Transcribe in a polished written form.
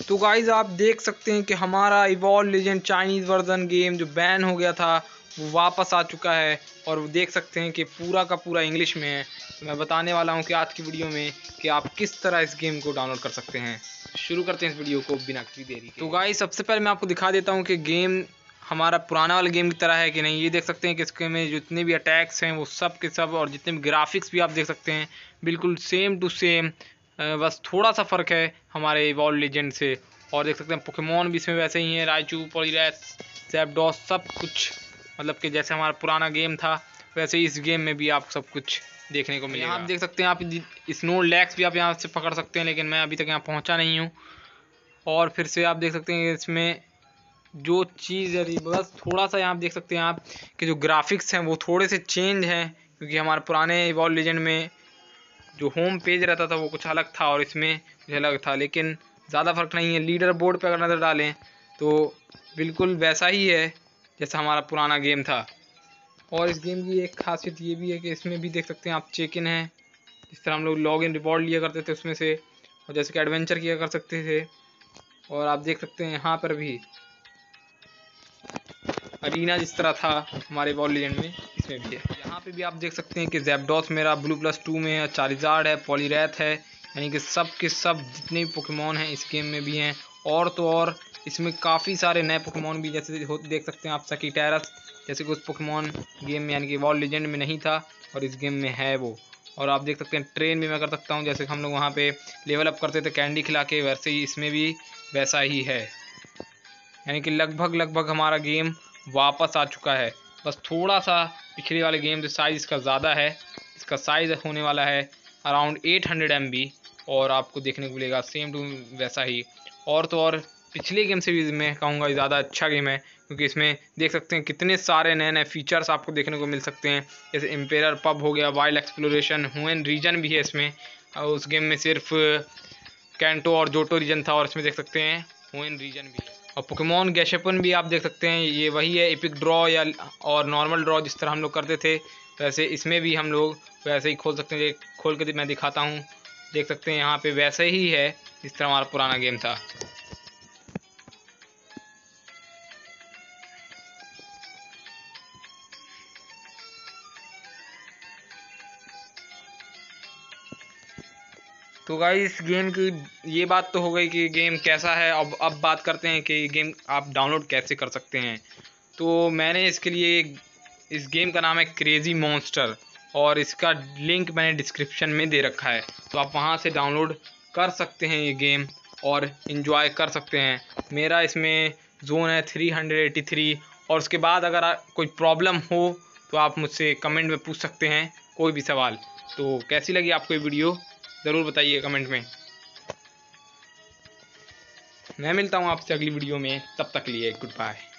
तो गाइज आप देख सकते हैं कि हमारा evolve legend Chinese version game जो बैन हो गया था वो वापस आ चुका है। और वो देख सकते हैं कि पूरा का पूरा इंग्लिश में है। तो मैं बताने वाला हूं कि आज की वीडियो में कि आप किस तरह इस गेम को डाउनलोड कर सकते हैं। शुरू करते हैं इस वीडियो को बिना किसी देरी के। तो गाइज सबसे पहले मैं आपको दिखा देता हूँ कि गेम हमारा पुराना वाला गेम की तरह है कि नहीं। ये देख सकते हैं कि इसके में जितने भी अटैक्स हैं वो सब के सब, और जितने भी ग्राफिक्स भी आप देख सकते हैं बिल्कुल सेम टू सेम। बस थोड़ा सा फ़र्क है हमारे इवॉल्व लीजेंड से। और देख सकते हैं पोकेमॉन भी इसमें वैसे ही हैं, राइचू, पॉलीरैथ, ज़ैप्डॉस, सब कुछ मतलब कि जैसे हमारा पुराना गेम था वैसे ही इस गेम में भी आप सब कुछ देखने को मिलेगा। आप देख सकते हैं, आप स्नो लैक्स भी आप यहाँ से पकड़ सकते हैं, लेकिन मैं अभी तक यहाँ पहुँचा नहीं हूँ। और फिर से आप देख सकते हैं इसमें जो चीज़ है बस थोड़ा सा यहाँ आप देख सकते हैं आप कि जो ग्राफिक्स हैं वो थोड़े से चेंज हैं, क्योंकि हमारे पुराने इवॉल्व लीजेंड में जो होम पेज रहता था वो कुछ अलग था और इसमें कुछ अलग था, लेकिन ज़्यादा फर्क नहीं है। लीडर बोर्ड पर अगर नज़र डालें तो बिल्कुल वैसा ही है जैसा हमारा पुराना गेम था। और इस गेम की एक खासियत ये भी है कि इसमें भी देख सकते हैं आप चेक इन है, जिस तरह हम लोग लॉग इन रिवॉर्ड लिया करते थे उसमें से, और जैसे कि एडवेंचर किया कर सकते थे। और आप देख सकते हैं यहाँ पर भी अरीना जिस तरह था हमारे इवॉल्व लीजेंड में इसमें भी है। यहाँ पे भी आप देख सकते हैं कि ज़ैप्डॉस मेरा ब्लू+2 में है, चारिज़ार्ड है, पॉलीरैथ है, यानी कि सब के सब जितने भी पोकेमॉन हैं इस गेम में भी हैं। और तो और इसमें काफ़ी सारे नए पोकेमॉन भी जैसे देख सकते हैं आप सकीटेरस, जैसे कि उस पोकेमॉन गेम में यानी कि इवॉल्व लीजेंड में नहीं था और इस गेम में है वो। और आप देख सकते हैं ट्रेन भी मैं कर सकता हूँ, जैसे हम लोग वहाँ पे लेवल अप करते थे कैंडी खिला के, वैसे ही इसमें भी वैसा ही है। यानी कि लगभग हमारा गेम वापस आ चुका है। बस थोड़ा सा पिछले वाले गेम से साइज़ इसका ज़्यादा है। इसका साइज़ होने वाला है अराउंड 800 MB, और आपको देखने को मिलेगा सेम टू वैसा ही। और तो और पिछले गेम से भी मैं कहूँगा ज़्यादा अच्छा गेम है, क्योंकि इसमें देख सकते हैं कितने सारे नए नए फीचर्स आपको देखने को मिल सकते हैं। जैसे इम्पेरर पब हो गया, वाइल्ड एक्सप्लोरेशन, हुएन रीजन भी है इसमें। उस गेम में सिर्फ कैंटो और जोटो रीजन था, और इसमें देख सकते हैं हुएन रीजन भी है। और पोकेमॉन गैशेपन भी आप देख सकते हैं, ये वही है एपिक ड्रॉ या और नॉर्मल ड्रॉ जिस तरह हम लोग करते थे वैसे इसमें भी हम लोग वैसे ही खोल सकते हैं। खोल के मैं दिखाता हूँ, देख सकते हैं यहाँ पे वैसे ही है जिस तरह हमारा पुराना गेम था। तो गाइस इस गेम की ये बात तो हो गई कि गेम कैसा है। अब बात करते हैं कि गेम आप डाउनलोड कैसे कर सकते हैं। तो मैंने इसके लिए, इस गेम का नाम है क्रेज़ी मॉन्स्टर, और इसका लिंक मैंने डिस्क्रिप्शन में दे रखा है, तो आप वहां से डाउनलोड कर सकते हैं ये गेम और इन्जॉय कर सकते हैं। मेरा इसमें जोन है 383। और उसके बाद अगर कोई प्रॉब्लम हो तो आप मुझसे कमेंट में पूछ सकते हैं कोई भी सवाल। तो कैसी लगी आपको ये वीडियो ज़रूर बताइए कमेंट में। मैं मिलता हूँ आपसे अगली वीडियो में, तब तक लिए गुड बाय।